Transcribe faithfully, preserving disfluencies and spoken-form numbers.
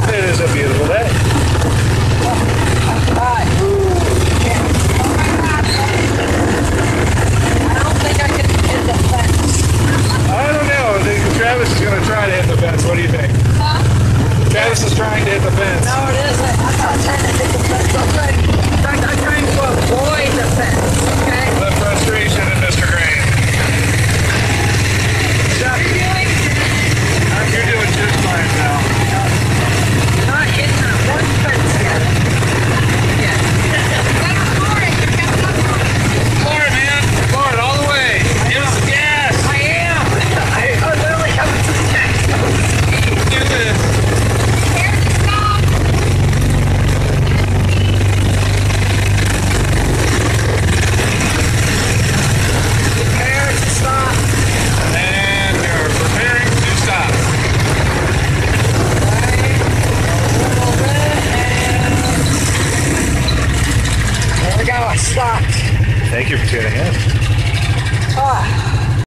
It is a beautiful day. Alright. I don't think I can hit the fence. I don't know. I think Travis is going to try to hit the fence. What do you think? Huh? Travis is trying to hit the fence. No, it isn't. I'm not trying to hit the fence. I'm trying, in fact, I'm trying to avoid the fence, okay? The frustration in Mister Green. Stop.